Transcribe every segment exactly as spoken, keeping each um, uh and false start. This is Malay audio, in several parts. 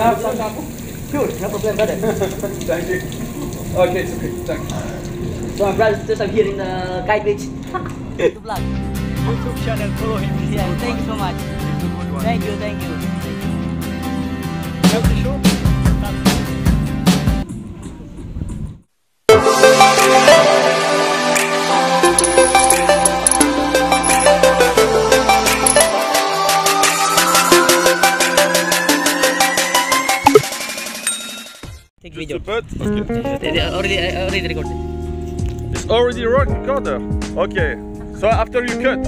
Sure, no problem, brother. Thank you. Okay, it's okay. Thank you. So my brother just I'm here in the kite beach. To vlog. YouTube channel, follow him. Yeah, thank you so much. He's a good one. Thank you, thank you. Love the show. Take Just video. a bit? Okay. They already, I already recorded. It's already recorded. Okay. So after you cut.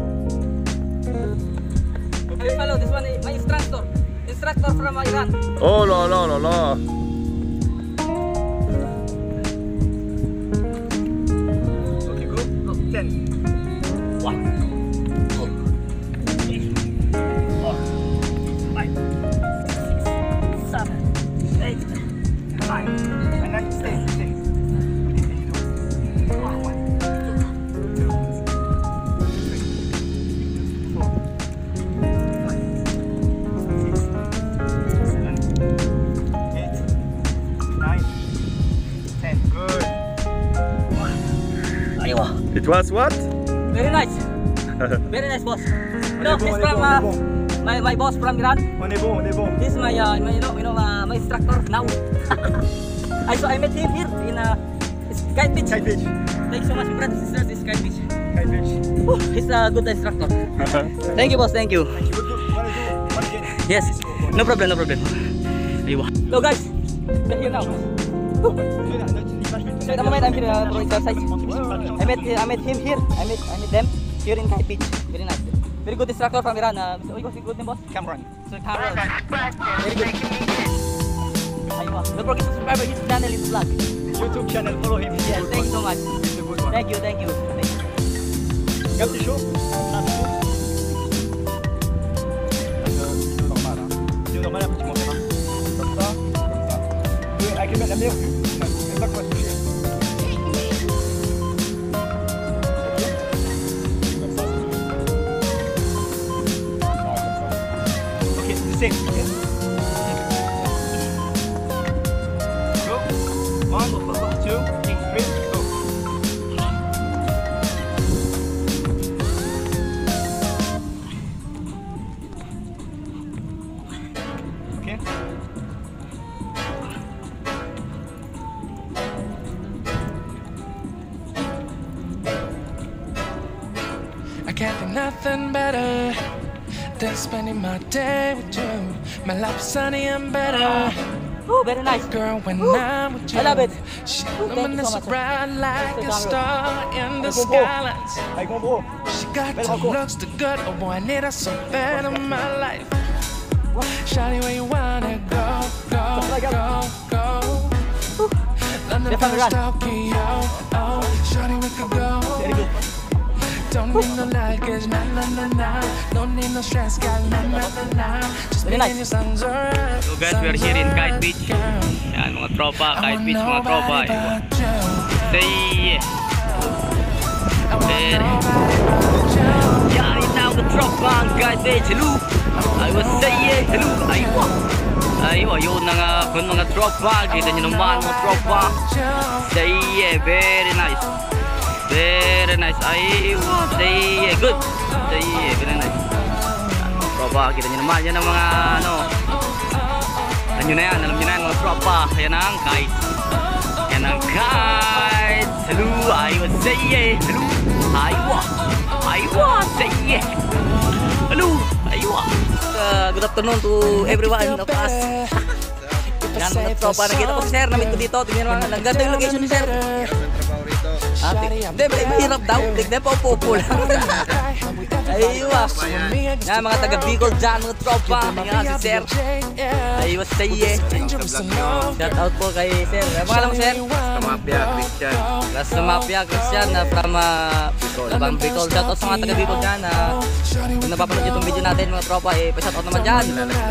Okay. Follow this one, my instructor. Instructor from Iran. Oh la la la la. Okay, go. Go. Ten. One. Two. Three. Four. Five. Six. Seven. Eight. Nine. And nine. Stay. Stay. One. One. Two. Three. Four. Five. Six. Seven. Eight. Nine. Ten. Good. Aywa. It was what? Very nice. Very nice, boss. You know, he's from uh, my my boss from Iran. On est bon, on est bon. This is my, uh, my you know, you know, uh, my instructor now. I saw I met him here in uh, Kite Beach. Kite Beach. Thank you so much, brothers and sisters. This is Kite Beach. Kite Beach. Whew, he's a good instructor. Thank you, boss. Thank you. Thank you. Good, good. Wanna do one again? Yes. No problem. No problem. Aywa. So guys, we're here now. Whew. So at the moment I'm here uh, for exercise. I met uh, I met him here. I met I met them here in Kite Beach. Very nice. Very good instructor from Iran. Uh, so what's your good name, boss? Cameron. So Cameron. Very good. Aywa. Don't forget to subscribe to his channel in vlog. YouTube channel, follow him. Yeah, thank you so much. He's a good one. Thank you, thank you. Thank you. Regarde tes chaud. C'est normal, hein. C'est normal, un petit monter, hein. Comme ça, comme ça. Oui, avec la la meilleure vue. C'est pas qu'on va se toucher. Comme ça, c'est tout. Ah, comme ça. Ok, the same, ok? Go. One, two, three, go. Okay. I can't think nothing better than spending my day with you. My life's sunny and better. Oh, very nice. Girl, when Ooh, I'm with you, I love it. she Ooh, thank you luminous so much. bright like Mister a star in the Avec mon bro. skylines. Avec mon bro. She got Belle the rencontre. looks, the good. Oh boy, I need her so bad in my life. Shawty, where you wanna go, go, go, go? London, Yes, I'm Paris, right. Tokyo. Oh, shawty, we could go. Very good. Don't need no luggage, na na na na. Don't need no stress, got na na na na. Just Very me nice. and your sons around. So guys, we are here in Kite Beach. Yan, mga tropa, Kite Beach, mga tropa. Say, Very. Yan, itaw the tropa ang Kite Beach. Hello. I was saying, hello. Aywa. Aywa, yun na nga, kung mga tropa. Kita nyo naman mga tropa. Say, very nice. Very nice. Aywa. Say, good. Say, very nice. Yan, mga tropa, kita nyo naman. Yan ang mga, ano, alam nyo na yan, alam nyo na yan mga tropa. Yan ang kite. Yan ang kite. Hello, aywa, say yeah. Hello, aywa. Aywa, say yeah. Hello, aywa. Uh, good afternoon to everyone of us. Yan mga tropa, nakita ko si Sir, namit ko dito. Tingnan naman, ang ganda yung location ni Sir. Ah, hindi, mahirap daw. Tignan po, upo lang. Aywa. Yan, mga taga Bicol dyan, mga tropa. Yan, si Sir. Aywa, say yeah. Shout out po kay Sir. Ang pangalan mo, Sir? Mafia Christian. Rasta Mafia Christian na from uh, Bang Bicol. Shout out sa mga taga Bicol dyan. Uh, kung napapanood itong video natin, mga tropa, eh, pa-shout out naman dyan.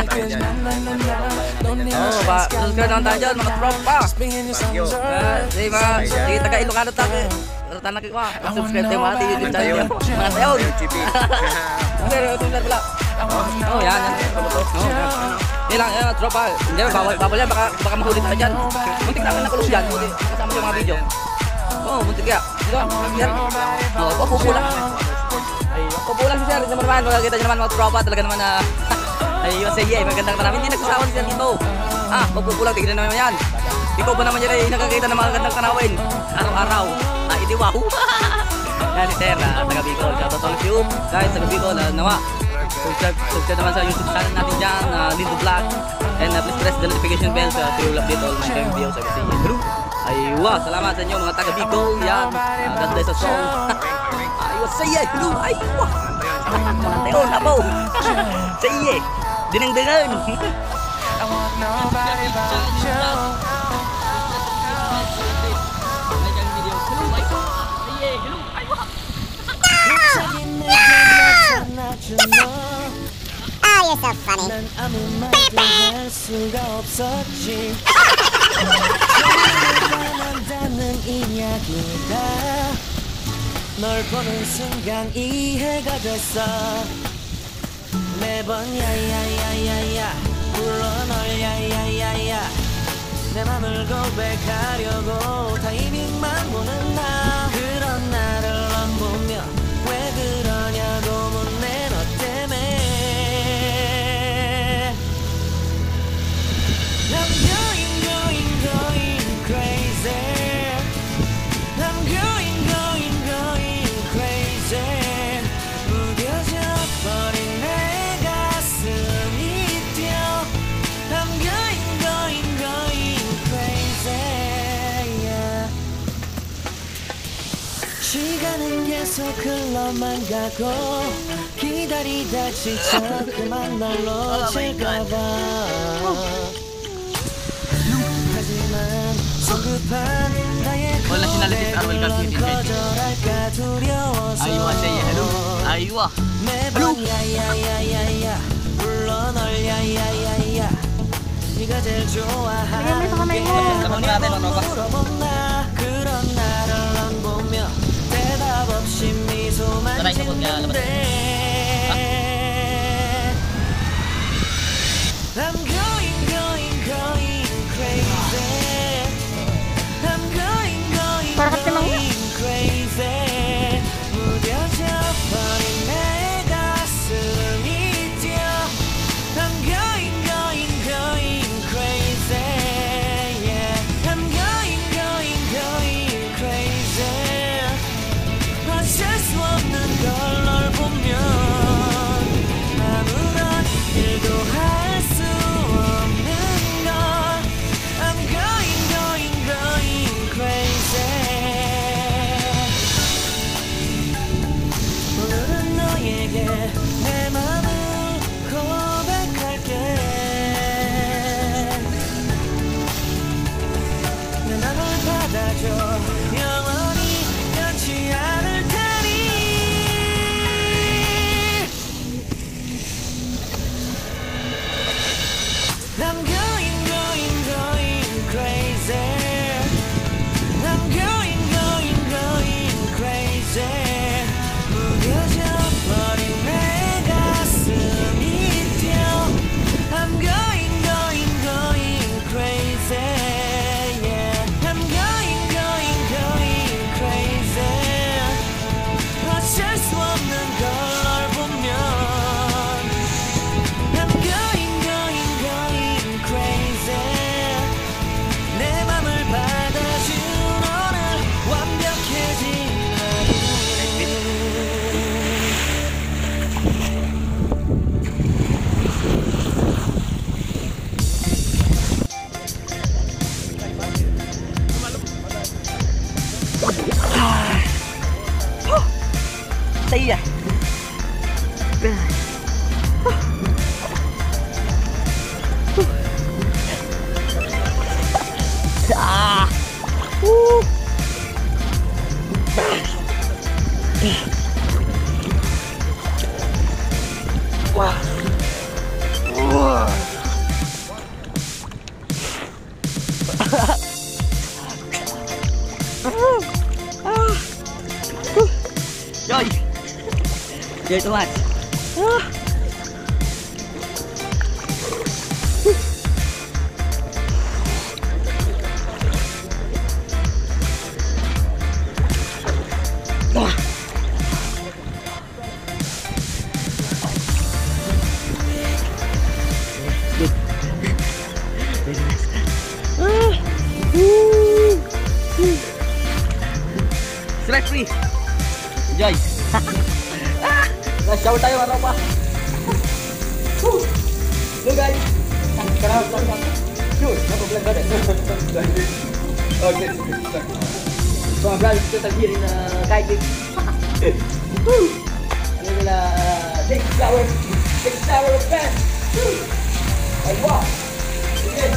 Oo, ba, subscribe naman tayo dyan, mga tropa. Uh, sige, mga, sige, taga Ilocano tayo. Rata na kayo, subscribe tayo mga ating YouTube channel. Mga sayon. Sir, Sir, wala. Oh, yan. yan. Oh, yan. Yan lang, yan, tropa. Hindi, bawal, bawal yan. Baka, baka mahuli tayo dyan. Muntik namin nakulong dyan. Muntik, kasama yung mga video. Oh, muntik ya. Dito, yan. Oh, papupulang. Ay, papupulang si Sir. Ito naman, makakita nyo naman mga tropa. Talaga naman na... Ay, U S A, eh. Magandang tanawin. Hindi nagsasawa si Sir dito. Ah, papupulang. Tignan naman yan. Ikaw ba naman yan ay nakakita ng mga gandang tanawin? Araw-araw. Ah, iti wow. Yan si Sir, uh, taga Bicol. Shout out all of you guys, taga Bicol. Uh, nawa, subscribe, subscribe naman sa YouTube channel natin dyan, uh, Lindo Vlog. And uh, please press the notification bell uh, to update all my videos. Sabi sa inyo. Aywa, salamat sa inyo mga taga Bicol. Yan, uh, God bless us all. Aywa, sa iya. Hello, aywa. Mga teon, abaw. Sa iya. Dinang-dingan. I want nobody but you. Oh, you're so funny. 널 보는 순간 이해가 됐어. 매번 야야야야야 불러 널 야야야야 내 맘을 고백하려고 타이밍만 보는 나. 그런 나를 넌 보며 왜 그러냐고 묻네 너 때문에. I'm going going going crazy. I'm going going going crazy. 무뎌져 버린 내 가슴이 뛰어. I'm going going going crazy. Yeah. 시간은 계속 흘러만 가고 기다리다 지쳐 그만 널 놓칠까봐. 하지만 성급한 나의 Wala sinalitis Arwel Garcia. 거절할까 두려워서. Aywa, say hello. Aywa. 매번 야야야야야 불러 널 야야야야 네가 제일 좋아하는 게 물어본다. 그런 나를 넌 보며 대답 없이 미소만 짓는데. I'm going going going crazy. I'm going going going crazy. 무뎌져 버린 내 가슴이 뛰어. I'm going going going crazy. Yeah. I'm going going going crazy. 어쩔 수 없는 걸 널 보면 아무런 일도 할 수 없는 걸. I'm going going going crazy. 오늘은 너에게 내 맘을 고백할게. 내 맘을 받아줘. 영원히 변치 않을 테니. I'm going going going crazy. I'm going going going crazy. 무뎌져 버린 내 가슴이 뛰어. I'm going going going crazy. Yeah. I'm going going going crazy. 어쩔 수 없는 걸 널 보면 I'm going going going crazy. 내 맘을 받아준 오늘 완벽해진 하루. Say Ah. Woo. Wow. Wow. Rồi. Chơi too much. Wah. Stress free. Enjoy. Nah, shower tayo mga tropa. Look guys. Sekarang pelan pelan. Yun, no problem got it. Okay. So I'm glad kita tergiring na kayak. Ini adalah take shower, take shower fast. Ay wow. Okay.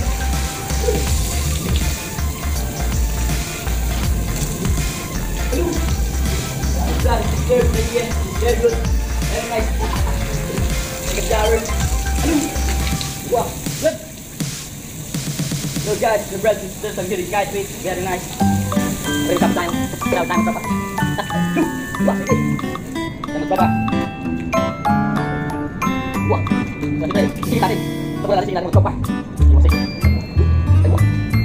Very good, very good, very nice. Take a shower. Wow, good. Look guys, the bread is just a good guys, please. Very nice. Very tough time. Now time berapa? Wah, ini. Tembak berapa? Wah, tadi sini tadi. Coba lari sini lagi mau coba. Masih. Wah.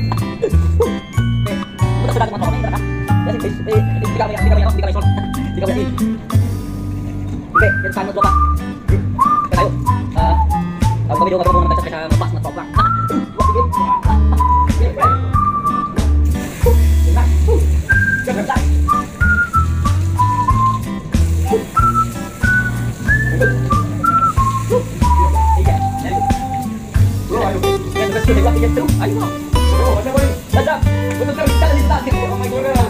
Eh, kita sudah teman teman ini berapa? Ya sih, eh, tiga menit, tiga menit, tiga menit. Tiga menit. Oke, kita sambut coba. Kita ayo. Ah, kalau video kalau mau kita lepas ngetok bang. Wah, ini. Nah, jangan tak. Tiga, jadi. Bro, ayo. Kita kasih dia lagi terus. Ayo. Bro, macam mana? Dadah. Betul betul kita di start. Oh my god.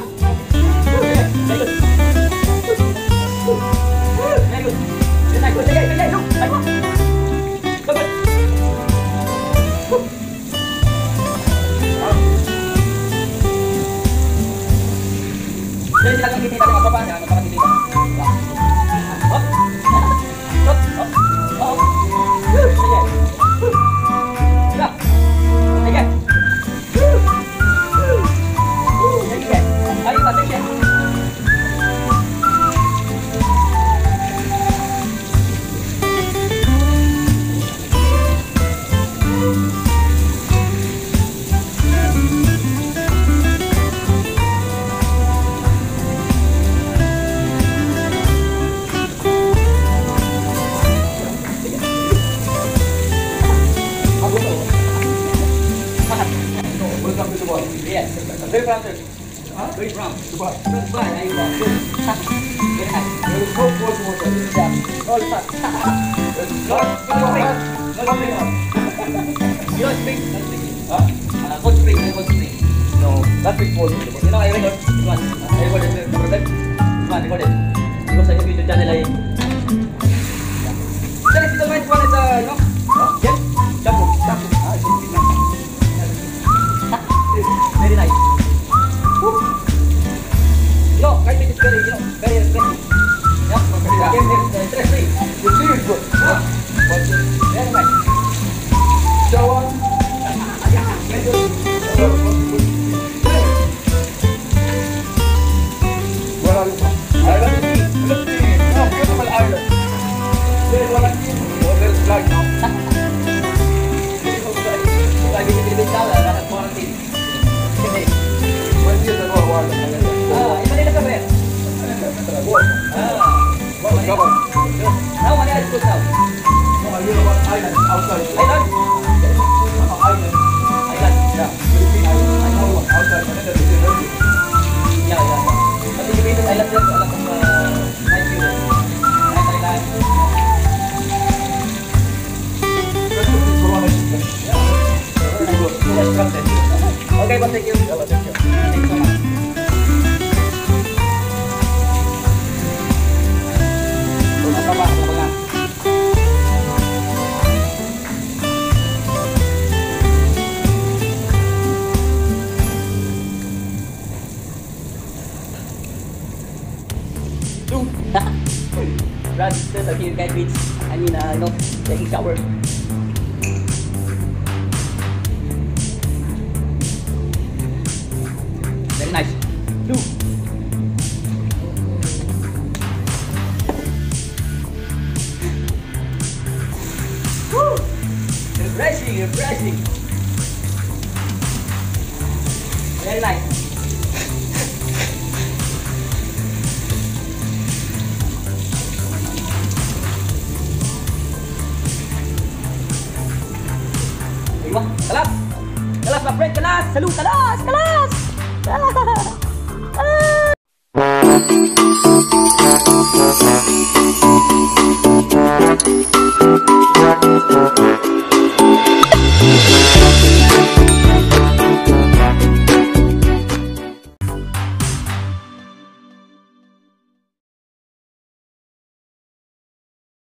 Jadi kita lagi kita dengan coba jangan lupa kita. Hop. Hop. Hop. Hop. Tiga. Sudah. Tiga. Tiga. Ayo Pak tiga. Yes, very proud. Very proud. Dubai. Dubai, ayo Pak. Very nice. Very cold, cold water. Yeah. All fast. Not, not spring. Not spring. You know spring? Not spring. Huh? Uh, cold spring, cold spring. No, not spring cold. You know, I record this one. I recorded this one. This one, recorded. Because I have YouTube channel I. Then if you don't mind, one is uh, you know, yes, shampoo, shampoo. Ah, shampoo. Very nice. Woo. You know, right is very, you know, very refreshing. Yeah, again, it's stress free. The sea is good. Yeah, but very nice. Shower. Yeah, very good. Where are you from? Ireland. Philippines. No, beautiful island. There is one again. Oh, there is flag now. Beautiful flag. Flag is a bit down. That's quarantine. When years ago, war. Ah, in Manila ka ba yan? War. Ah, war Manila. Now Manila is good now. No, I hear about island outside. Island? No, island. Island. Yeah. Philippine island. I know outside Manila. This is very good. Yeah, yeah. But in the Philippines island, there's a lot of uh, nice view. Nice island. Yeah. Very good. Yes, content. Okay, but thank you. Yeah, thank you. Thank you so much. Apa apa apa. Two. Brad, there's a few guys beach. I mean, uh, you know, taking shower. Very nice. Two. Woo! Refreshing, refreshing. Very nice. kelas, Pak Fred kelas. Salut kelas, kelas. Ah.